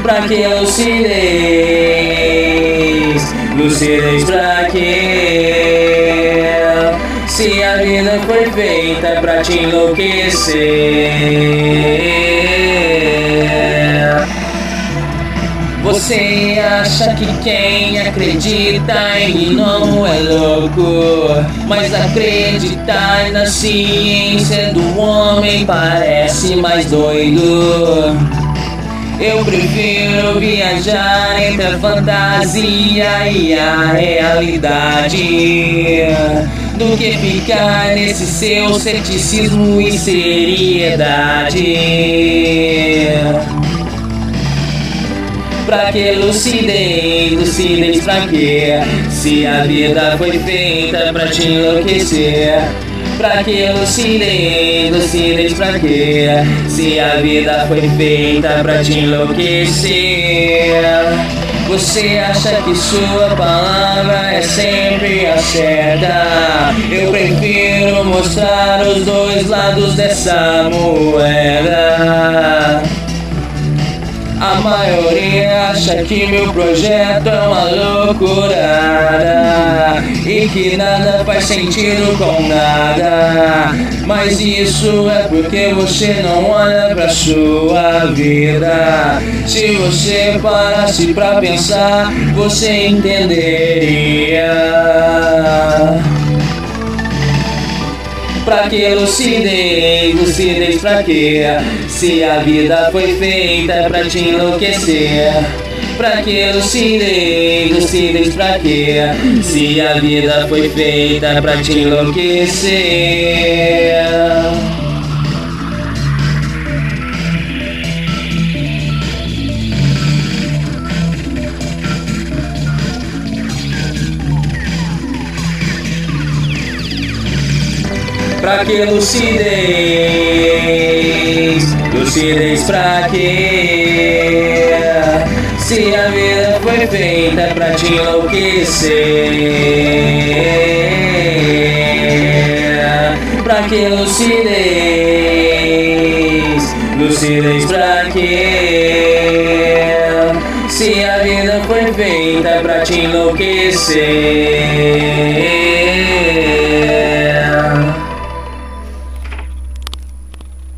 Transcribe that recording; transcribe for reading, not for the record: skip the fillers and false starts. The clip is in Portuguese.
Pra que lucidez? Lucidez pra quê? Se a vida foi feita pra te enlouquecer. Você acha que quem acredita em não é louco, mas acreditar na ciência do homem parece mais doido. Eu prefiro viajar entre a fantasia e a realidade do que ficar nesse seu ceticismo e seriedade. Pra que lucidez? Lucidez pra quê? Se a vida foi feita pra te enlouquecer. Pra que lucidez? Lucidez pra quê? Se a vida foi feita pra te enlouquecer. Você acha que sua palavra é sempre a certa? Eu prefiro mostrar os dois lados dessa moeda. A maioria acha que meu projeto é uma loucurada e que nada faz sentido com nada. Mas isso é porque você não olha pra sua vida. Se você parasse pra pensar, você entenderia. Pra que lucidez? Lucidez pra quê? Se a vida foi feita pra te enlouquecer. Pra que lucidez? Lucidez pra quê? Se a vida foi feita pra te enlouquecer. Pra que lucidez? Lucidez pra quê? Se a vida foi feita pra te enlouquecer. Pra que lucidez? Lucidez pra quê? Se a vida foi feita pra te enlouquecer.